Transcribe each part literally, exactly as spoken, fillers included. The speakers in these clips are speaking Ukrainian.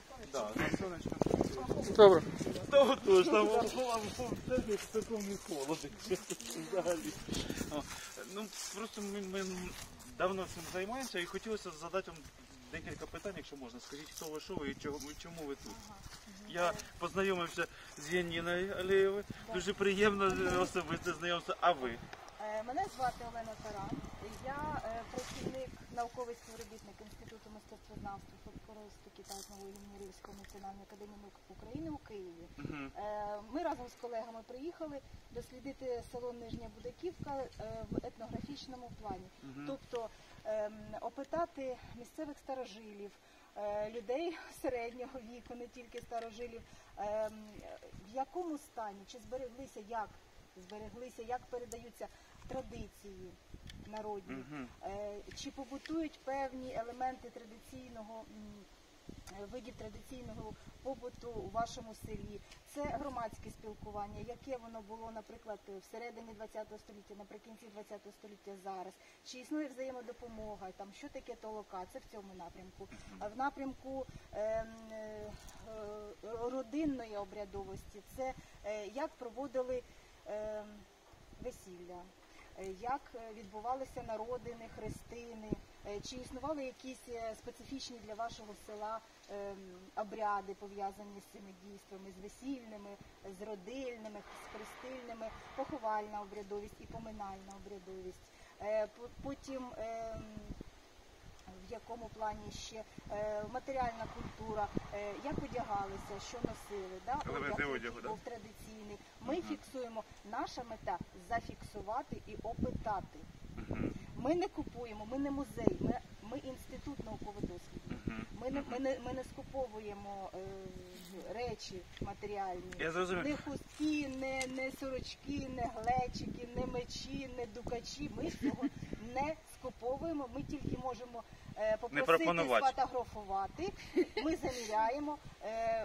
Да, на сонечко. Добре. Та отож, там в такому не холодно, взагалі. Ну, просто ми, ми давно цим займаємося і хотілося задати вам декілька питань, якщо можна. Скажіть, хто ви, що ви і чому, чому ви тут? Я познайомився з Яніною Алєєвою, дуже приємно особисте знайомство, а ви? Мене звати Олена Таран, я працівник, науковий співробітник Інституту мистецтвознавства, фольклористики та етнології Рівської національної академії наук України у Києві. Uh-huh. Ми разом з колегами приїхали дослідити село Нижня Будаківка в етнографічному плані. Uh-huh. Тобто опитати місцевих старожилів, людей середнього віку, не тільки старожилів, в якому стані, чи збереглися, як збереглися, як передаються традиції народні, uh-huh. чи побутують певні елементи традиційного, видів традиційного побуту у вашому селі. Це громадське спілкування, яке воно було, наприклад, всередині ХХ століття, наприкінці ХХ століття зараз. Чи існує взаємодопомога, там, що таке толока, це в цьому напрямку. А в напрямку е, е, родинної обрядовості, це е, як проводили е, весілля, як відбувалися народини, хрестини, чи існували якісь специфічні для вашого села обряди, пов'язані з цими дійствами, з весільними, з родильними, з хрестильними, поховальна обрядовість і поминальна обрядовість. Потім в якому плані ще матеріальна культура, як одягалися, що носили, да? Одяг, який був традиційний. Ми uh-huh. фіксуємо, наша мета – зафіксувати і опитати. Uh-huh. Ми не купуємо, ми не музей, ми, ми інститут науково-дослідний. Uh-huh. Ми, не, ми, не, ми не скуповуємо е, речі матеріальні. Я зрозумів. Не хустки, не, не сорочки, не глечики, не мечі, не дукачі. Ми цього не скуповуємо, ми тільки можемо е, попросити сфотографувати. Ми заміряємо, е,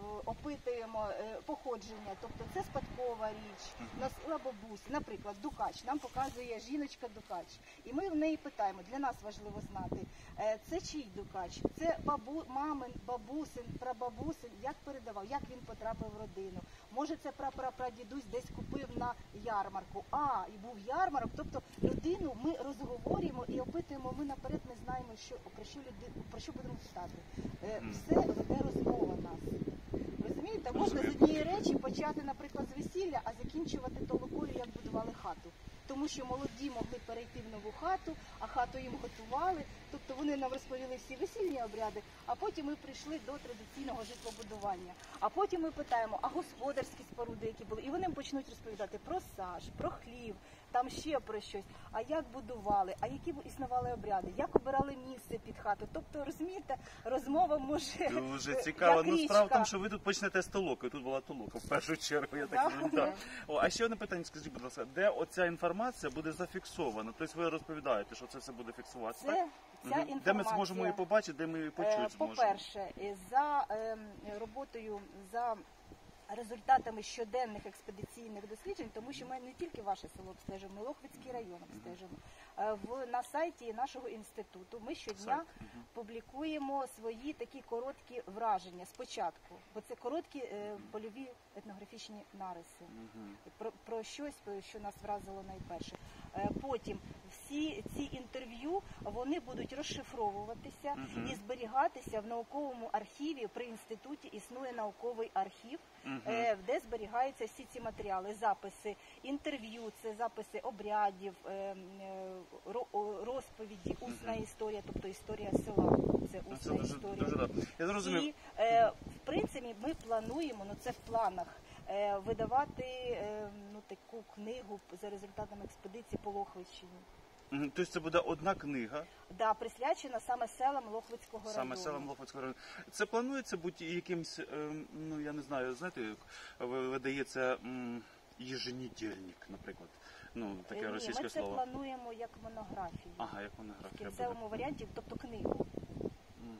опитуємо е, походження, тобто це спадкова річ, носила бабуся, наприклад, дукач, нам показує жіночка-дукач. І ми в неї питаємо, для нас важливо знати, е, це чий дукач, це бабу, мамин, бабусин, прабабусин, як передавав, як він потрапив в родину. Може це прапрапрадідусь десь купив на ярмарку, а, і був ярмарок, тобто людину ми розговорюємо і опитуємо, ми наперед не знаємо, що, про, що люди, про що будемо питати. Е, все веде розмова нас. Розумієте, можна з однієї речі почати, наприклад, з весілля, а закінчувати толокою, як будували хату. Тому що молоді могли перейти в нову хату, а хату їм готували, тобто вони нам розповіли всі весільні обряди, а потім ми прийшли до традиційного житлобудування. А потім ми питаємо, а господарські споруди, які були, і вони почнуть розповідати про саж, про хлів, там ще про щось, а як будували, а які існували обряди, як обирали місце під хату. Тобто, розумієте, розмова може... Дуже цікаво. Ну, справа в тому, що ви тут почнете з толоки. Тут була толока в першу чергу, я так розумію. О, а ще одне питання, скажіть, будь ласка, де оця інформація буде зафіксована? Тобто ви розповідаєте, що це все буде фіксуватися, це, так? Ця інформація, де ми зможемо її побачити, де ми її почути зможемо? По-перше, за е, роботою, за результатами щоденних експедиційних досліджень, тому що ми не тільки ваше село обстежимо, ми Лохвицький район обстежимо. В, на сайті нашого інституту ми щодня угу. публікуємо свої такі короткі враження спочатку, бо це короткі е, польові етнографічні нариси угу. про, про щось, що нас вразило найперше. Е, потім всі ці інтерв'ю, вони будуть розшифровуватися угу. і зберігатися в науковому архіві. При інституті існує науковий архів, угу. е, де зберігаються всі ці матеріали, записи інтерв'ю, це записи обрядів, е, е, розповіді, усна uh-huh. історія, тобто історія села. Це усна це дуже, історія. Дуже, дуже, я зрозумів. І, е, в принципі, ми плануємо, ну це в планах, е, видавати е, ну, таку книгу за результатами експедиції по Лохвиччині. Uh-huh. Тобто це буде одна книга? Да, присвячена саме селам Лохвицького району. Саме селам Лохвицького району. Це планується бути якимсь, е, ну я не знаю, знаєте, видається м, єженедільник, наприклад. Ну, таке Ні, російське ми це слово. плануємо як монографію. Ага, як монографія. В кінцевому варіанті, тобто книгу. Угу. Тобто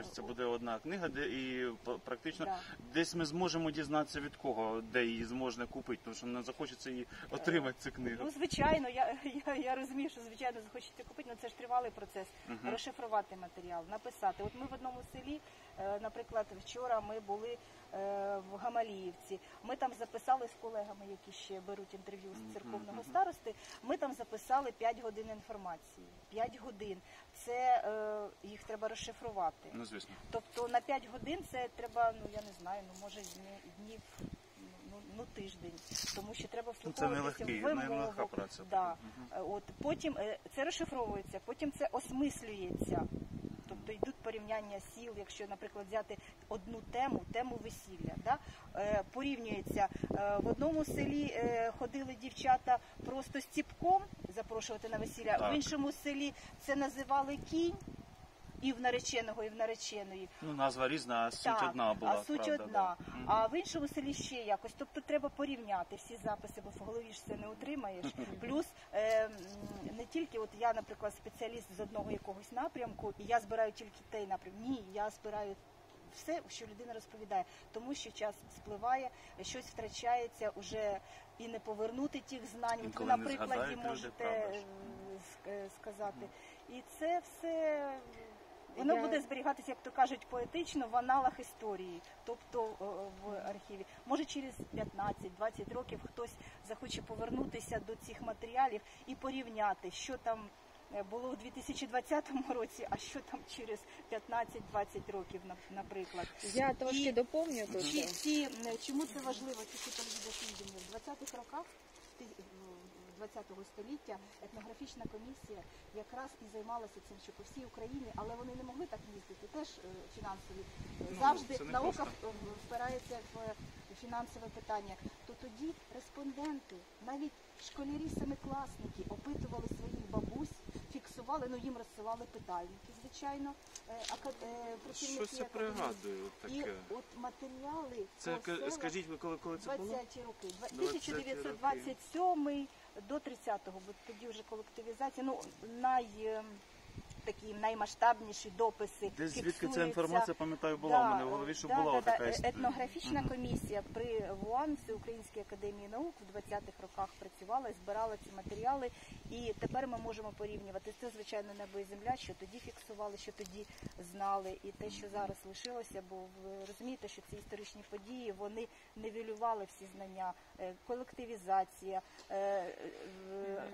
Тобто це буде одна книга, де і п- практично Да. десь ми зможемо дізнатися від кого, де її зможна купити, тому що не захочеться її отримати цю книгу. Ну, звичайно, я, я, я розумію, що звичайно захочете купити, але це ж тривалий процес. Мгм. Розшифрувати матеріал, написати. От ми в одному селі, е, наприклад, вчора ми були е, в Гамаліївці. Ми там записали з колегами, які ще беруть інтерв'ю з церковного Мгм. старости, ми там записали п'ять годин інформації. п'ять годин. Це е, їх треба розшифрувати. Ну, звісно. Тобто на п'ять годин це треба, ну я не знаю, ну може дні- днів, ну, ну тиждень, тому що треба Ну, це не вслуховуватися легкий, в не вимову. легка праця. Да. Мгм. Е, От потім е, це розшифровується, потім це осмислюється. Тобто йдуть порівняння сіл, якщо, наприклад, взяти одну тему, тему весілля, да? е, порівнюється. Е, в одному селі е, ходили дівчата просто з ціпком запрошувати на весілля, Так. в іншому селі це називали кінь, і в нареченого, і в нареченої. Ну, назва різна, а суть Так, одна була. а суть правда, одна. Да. Мгм. А в іншому селі ще якось. Тобто треба порівняти всі записи, бо в голові ж це не утримаєш. Плюс е, м, не тільки, от я, наприклад, спеціаліст з одного якогось напрямку, і я збираю тільки той напрямок. Ні, я збираю все, що людина розповідає, тому що час спливає, щось втрачається уже і не повернути тих знань. От Інколи ви, не наприклад, згадають люди, можете правда ж. е, ск- е, сказати. І це все. Воно Я- буде зберігатися, як то кажуть, поетично в аналах історії, тобто е, в архіві. Може через п'ятнадцять-двадцять років хтось захоче повернутися до цих матеріалів і порівняти, що там е, було у дві тисячі двадцятому році, а що там через п'ятнадцять-двадцять років, нап- наприклад. Я трошки І доповню тут. Ці, ці, е, чому це важливо, ці світові дослідження? В двадцятих роках ти- ХХ століття етнографічна комісія якраз і займалася цим, що по всій Україні, але вони не могли так їздити, теж е, фінансові. Е, Ну, Завжди це не наука просто. в- впирається в е, фінансове питання. То тоді респонденти, навіть школярі, семикласники опитували своїх бабусь, фіксували, ну їм розсилали питальники, звичайно, е, ака- е, працівники Щось я академії. пригадую І таке. от матеріали Це, по ка- селах скажіть, ви коли, коли це було? двадцяті роки, Два- двадцяті тисяча дев'ятсот двадцять сьомий до тридцятого, бо тоді вже колективізація, ну най е, такі наймасштабніші дописи. Десь звідки ця фіксуються. інформація, пам'ятаю, була Да, в мене в голові, що да, була да, да. така історія. Етнографічна Мгм. комісія при ВУАН, Всеукраїнській академії наук, в двадцятих роках працювала і збирала ці матеріали. І тепер ми можемо порівнювати. Це, звичайно, небо і земля, що тоді фіксували, що тоді знали. І те, що зараз лишилося, бо ви розумієте, що ці історичні події, вони нівелювали всі знання. Е, Колективізація, е, е,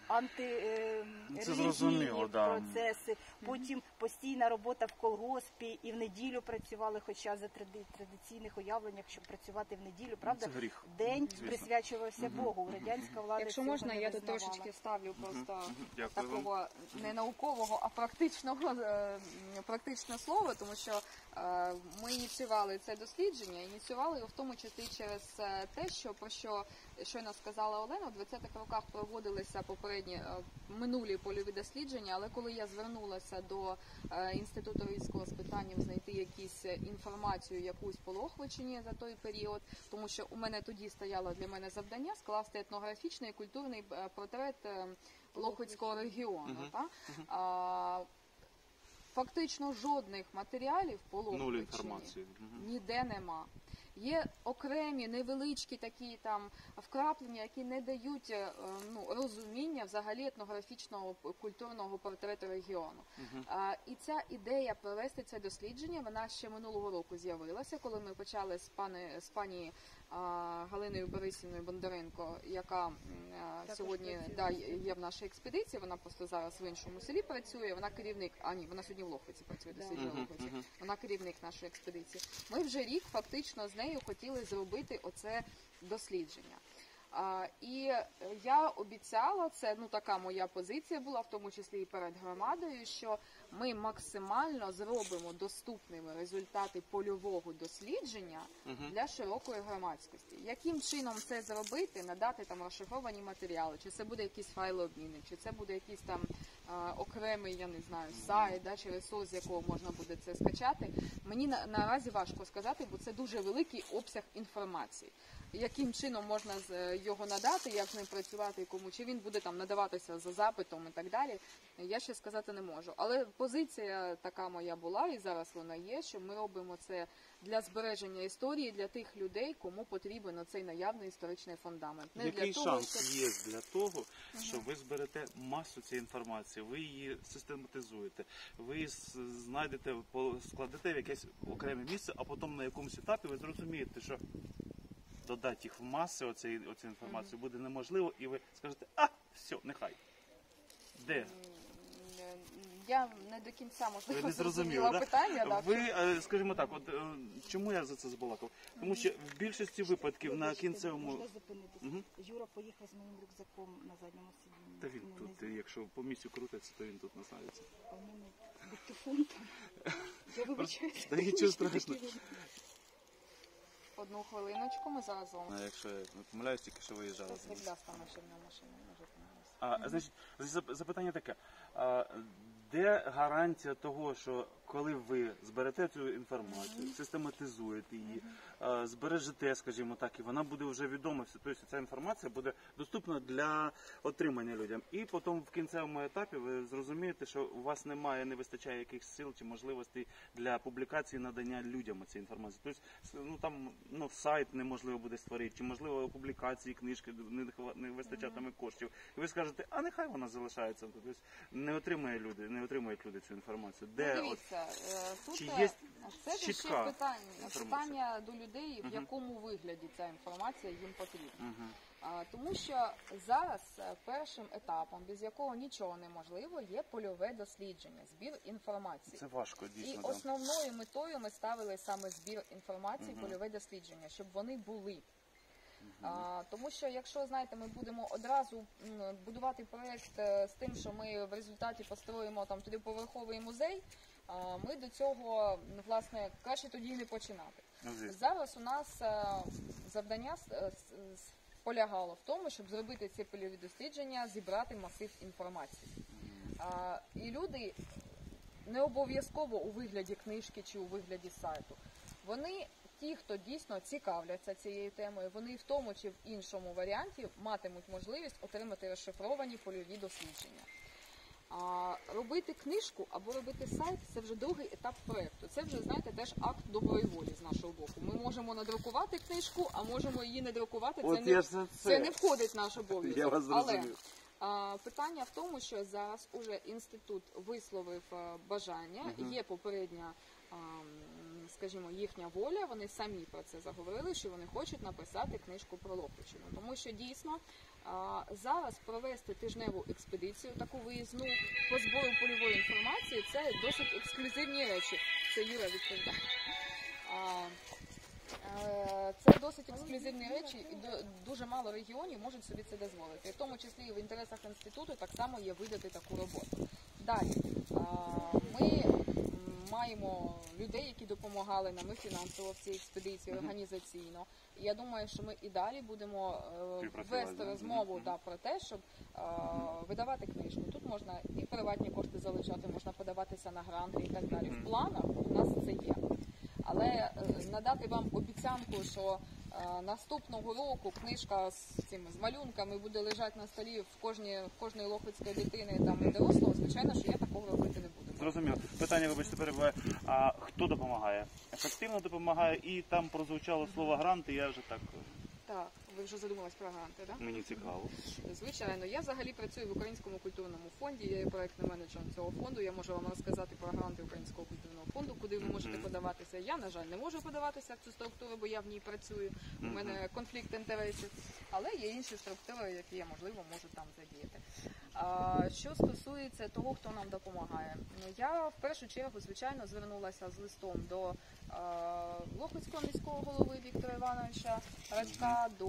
Це зрозуміло, антирелігійні да. процеси, потім постійна робота в колгоспі і в неділю працювали, хоча за тради- традиційних уявленнях, щоб працювати в неділю, правда? Це гріх. День Звісно. присвячувався Мгм. Богу. Радянська влада Якщо цього можна, не я тут визнавала. трошечки ставлю просто Дякую вам. такого не наукового, а практичного е, практичне слово, тому що е, ми ініціювали це дослідження, ініціювали його в тому числі через е, те, що про що щойно сказала Олена, в двадцятих роках проводилися попередні е, минулі польові дослідження, але коли я звернулася до е, інституту військового з питанням знайти якісь е, інформацію, якусь по Лохвичині за той період, тому що у мене тоді стояло для мене завдання скласти етнографічний і культурний е, портрет е, Лохвицького регіону. Мгм. Та? А, фактично жодних матеріалів по Нуль Лохвичині інформації. Мгм. ніде нема. Є окремі невеличкі такі там вкраплення, які не дають е, ну, розуміння взагалі етнографічного п- культурного портрету регіону. Мгм. А, і ця ідея провести це дослідження, вона ще минулого року з'явилася, коли ми почали з пани з пані а, Галиною Борисівною Бондаренко, яка м, а, Також сьогодні працює. да, є в нашій експедиції. Вона просто зараз в іншому селі працює. Вона керівник. А ні, вона сьогодні в Лохвиці працює, досліджує Мгм, Лохвиці. мгм. Вона керівник нашої експедиції. Ми вже рік фактично з нею хотіли зробити оце дослідження. А, і е, я обіцяла, це ну така моя позиція була, в тому числі і перед громадою, що ми максимально зробимо доступними результати польового дослідження Мгм. для широкої громадськості. Яким чином це зробити, надати там розшифровані матеріали, чи це буде якийсь файлообмінник, чи це буде якийсь там а, окремий, я не знаю, сайт, да, чи ресурс, з якого можна буде це скачати. Мені на, наразі важко сказати, бо це дуже великий обсяг інформації. яким чином можна з- його надати, як з ним працювати, кому, чи він буде там надаватися за запитом і так далі, я ще сказати не можу. Але позиція така моя була, і зараз вона є, що ми робимо це для збереження історії, для тих людей, кому потрібен оцей наявний історичний фундамент. Не Який для того, шанс щоб... є для того, що ви зберете масу цієї інформації, ви її систематизуєте, ви її с- знайдете, по- складете в якесь окреме місце, а потім на якомусь етапі ви зрозумієте, що додати їх в маси, оцеї, оцю інформацію, буде неможливо, і ви скажете, а, все, нехай. Де? Я не до кінця, Ви можливо, не зрозуміли, зрозуміла да? питання. Да, Ви, е, скажімо так, от е, чому я за це забалакав? Тому що в більшості випадків на Вибачте, кінцевому... Можна зупинитися? Мгм. Юра поїхав з моїм рюкзаком на задньому сидінні. Та він Ну, тут, не е, якщо по місцю крутиться, то він тут знаходиться. знаю, у мене диктофон там. Я вибачаюся. Та нічого страшного. Одну хвилиночку, ми зараз з вами. А якщо я не помиляюсь, тільки що виїжджали. Це світляста машина, машина, може помилятися. А, значить, зап- запитання таке. А, де гарантія того, що коли ви зберете цю інформацію, систематизуєте її, а, збережете, скажімо так, і вона буде вже відома, всі- тобто ця інформація буде доступна для отримання людям. І потім в кінцевому етапі ви зрозумієте, що у вас немає, не вистачає якихось сил чи можливостей для публікації, надання людям цієї інформації. Тобто, с- ну там ну, сайт неможливо буде створити, чи можливо публікації, книжки не, хва- не вистачатиме коштів. І ви скажете, а нехай вона залишається. Тобто не отримує люди, не отримують люди цю інформацію. Де Ну, от дивіться, е, тут Чи е, є це ж ще чітка питання, інформація? питання до людей, в Мгм. якому вигляді ця інформація їм потрібна. Мгм. А, Тому що зараз е, першим етапом, без якого нічого неможливо, є польове дослідження, збір інформації. Це важко, І дійсно. Да. основною метою ми ставили саме збір інформації, Мгм. польове дослідження, щоб вони були. А, тому що, якщо знаєте, ми будемо одразу м, будувати проєкт е, з тим, що ми в результаті построїмо там триповерховий музей, а, ми до цього м, власне краще тоді і не починати. Ну, звісно. Зараз у нас е, завдання с- е, с- с- полягало в тому, щоб зробити ці польові дослідження, зібрати масив інформації. А, і люди не обов'язково у вигляді книжки чи у вигляді сайту. Вони, ті, хто дійсно цікавляться цією темою, вони в тому чи в іншому варіанті матимуть можливість отримати розшифровані польові дослідження. А робити книжку або робити сайт – це вже другий етап проєкту. Це вже, знаєте, теж акт доброї волі з нашого боку. Ми можемо надрукувати книжку, а можемо її не друкувати. Це, От не, я ж за це. це не входить в наш обов'язок. Я вас Але зрозумів. а, питання в тому, що зараз уже інститут висловив а, бажання, Мгм. є попередня, а, м, скажімо, їхня воля, вони самі про це заговорили, що вони хочуть написати книжку про Лохвичину. Тому що дійсно а, зараз провести тижневу експедицію, таку виїзну по збору польової інформації, це досить ексклюзивні речі. Це Юра відповідає. А, Е, Це досить ексклюзивні речі, і до- дуже мало регіонів можуть собі це дозволити. І в тому числі і в інтересах інституту так само є видати таку роботу. Далі а, ми м, маємо людей, які допомагали нам і фінансово в цій експедиції, Мгм. організаційно. І я думаю, що ми і далі будемо е, Співпрацювати, вести да? розмову Мгм. да, про те, щоб е, видавати книжку. Тут можна і приватні кошти залучати, можна подаватися на гранти і так далі. В Мгм. планах у нас це є. Але е, надати вам обіцянку, що е, наступного року книжка з цими з малюнками буде лежати на столі в кожній в кожної лохвицької дитини там і дорослого, звичайно, що я такого робити не буду. Зрозуміло. Питання, вибачте, перебуває. А хто допомагає? Ефективно допомагає, і там прозвучало слово гранти, я вже так, Так, ви вже задумались про гранти, так? мені цікаво. Звичайно, я взагалі працюю в Українському культурному фонді, я є проектним менеджером цього фонду. Я можу вам розказати про гранти Українського культурного фонду, куди ви можете Мгм. подаватися. Я, на жаль, не можу подаватися в цю структуру, бо я в ній працюю. У Мгм. мене конфлікт інтересів, але є інші структури, які я, можливо, можу там задіяти. А, що стосується того, хто нам допомагає, я в першу чергу, звичайно, звернулася з листом до а, Лохвицького міського голови Віктора Івановича Рачка, до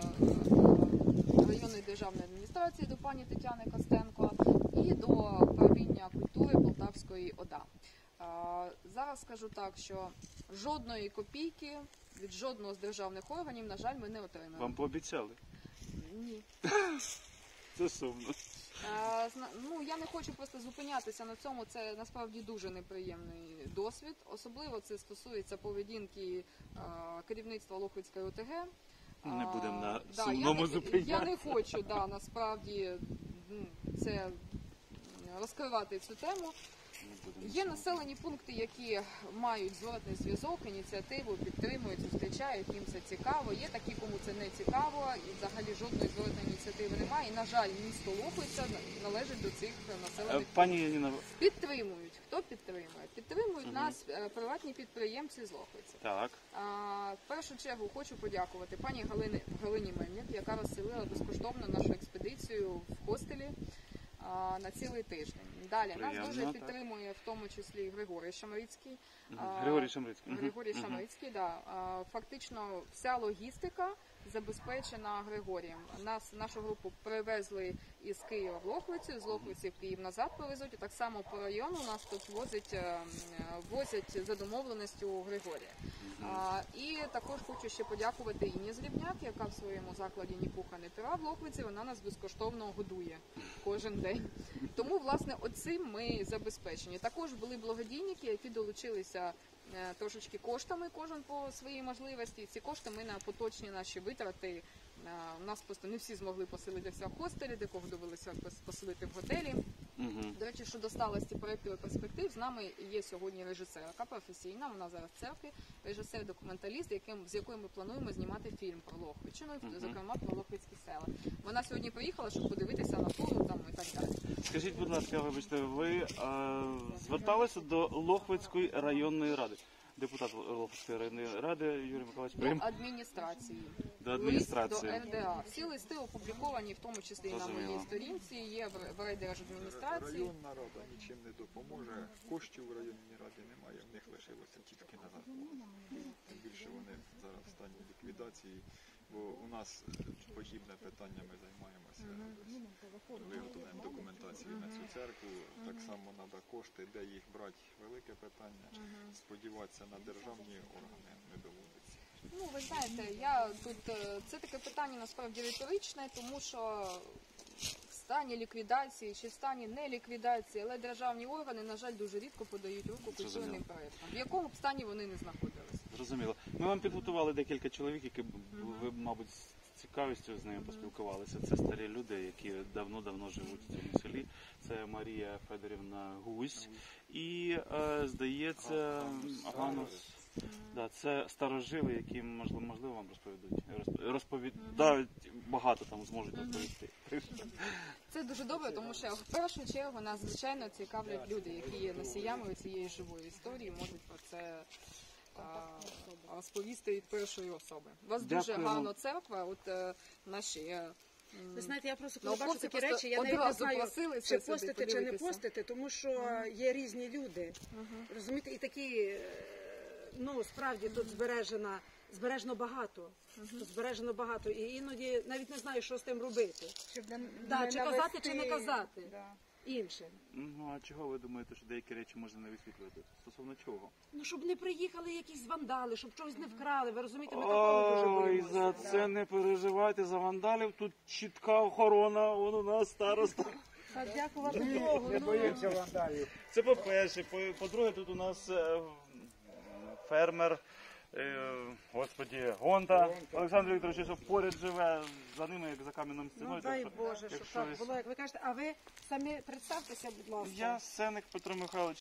е, районної державної адміністрації, до пані Тетяни Костенко і до управління культури Полтавської ОДА. А, зараз скажу так, що жодної копійки від жодного з державних органів, на жаль, ми не отримаємо. Вам пообіцяли? Ні. Це сумно. Е, зна- Ну, я не хочу просто зупинятися на цьому, це насправді дуже неприємний досвід. Особливо це стосується поведінки е, керівництва Лохвицької ОТГ. Не будемо на да, сумному я, не, зупинятися. я не хочу, да, насправді м, це м, розкривати цю тему. Є населені пункти, які мають зворотний зв'язок, ініціативу, підтримують, зустрічають, їм це цікаво. Є такі, кому це не цікаво, і взагалі жодної зворотної ініціативи немає. І, на жаль, місто Лохвиця належить до цих населених Пані Яніна, Підтримують. Хто підтримує? Підтримують Мгм. нас е, приватні підприємці з Лохвиці. так, А, в першу чергу хочу подякувати пані Галині, Галині Мельник, яка розселила безкоштовно нашу експедицію в хостелі а, на цілий тиждень. Далі нас Приємно, дуже так. підтримує в тому числі Григорій Шамрицький. Мгм. А, Григорій Шамрицький. Мгм. Григорій Мгм. Шамрицький, да. А, фактично вся логістика забезпечена Григорієм. Нас, нашу групу привезли із Києва в Лохвицю, з Лохвиці в Київ назад повезуть. І так само по району нас тут возять, е, возять за домовленістю Григорія. А, і також хочу ще подякувати Інні Зрібняк, яка в своєму закладі «Ні пуха, ні пера» в Лохвиці, вона нас безкоштовно годує кожен день. Тому, власне, оцим ми забезпечені. Також були благодійники, які долучилися е, трошечки коштами, кожен по своїй можливості. Ці кошти ми на поточні наші витрати. е, У нас просто не всі змогли поселитися в хостелі, декого довелося пос- поселити в готелі. Мгм. До речі, щодо сталості проєктів і перспектив, з нами є сьогодні режисерка професійна, вона зараз в церкві, режисер-документаліст, яким, з якою ми плануємо знімати фільм про Лохвичину, Мгм. зокрема про Лохвицькі села. Вона сьогодні приїхала, щоб подивитися на форум там і так далі. Скажіть, будь ласка, вибачте, ви е, зверталися до Лохвицької районної ради? Депутат Лохвицької районної ради Юрій Миколаївич До прийм адміністрації. до адміністрації. Лист до РДА. Всі листи опубліковані, в тому числі і на моїй Зрозуміло. сторінці, є в в райдержадміністрації. Районна рада нічим не допоможе. Коштів у районній раді немає, в них лишилося тільки на зарплату. Тим більше вони зараз в стані ліквідації, бо у нас подібне питання, ми займаємося. Виготовляємо документацію на цю церкву. Так само треба кошти, де їх брати, велике питання. Сподіватися на державні органи не доводиться. Ну, ви знаєте, я тут е, це таке питання насправді риторичне, тому що в стані ліквідації чи в стані не ліквідації, але державні органи, на жаль, дуже рідко подають руку культурним проєктам. В якому б стані вони не знаходились. Зрозуміло. Ми вам підготували декілька чоловік, які б ви, мабуть, з цікавістю з ними поспілкувалися. Це старі люди, які давно-давно живуть в цьому селі. Це Марія Федорівна Гусь і, е, здається, Ганус. Да, це старожили, які можливо, можливо вам розповідуть. Розп- Розповідають багато там зможуть розповісти. Це дуже добре, тому що в першу чергу нас звичайно цікавлять люди, які є носіями цієї живої історії, можуть про це а, розповісти від першої особи. У вас дуже Дякуємо. гарна церква, от е, наші. е, м, Ви знаєте, я просто коли бачу науковці такі просто речі, я навіть не одразу знаю, просилися чи сюди постити, чи не подивитися. постити, тому що є різні люди. Розумієте, і такі, е, ну, справді тут збережено, збережено багато. Тут збережено багато. І іноді навіть не знаю, що з тим робити. Щоб не, Да, не чи казати, навести- чи не казати. Да. Іншим. Ну, а чого ви думаєте, що деякі речі можна не висвітлювати? Стосовно чого? Ну, щоб не приїхали якісь вандали, щоб чогось не вкрали. Ви розумієте, ми такого дуже Ой, боїмося. за це не переживайте, за вандалів. Тут чітка охорона, вон у нас староста. Та дякувати Богу. Не ну. боїмося вандалів. Це по-перше. По- По-друге, тут у нас е, фермер, е, господі, Гонта. Олександр Вікторович, що поряд живе, за ними, як за кам'яним стіною. Ну, дай так що, Боже, щоб якщо так ви- було, як ви кажете. А ви самі представтеся, будь ласка. Я Сенник Петро Михайлович,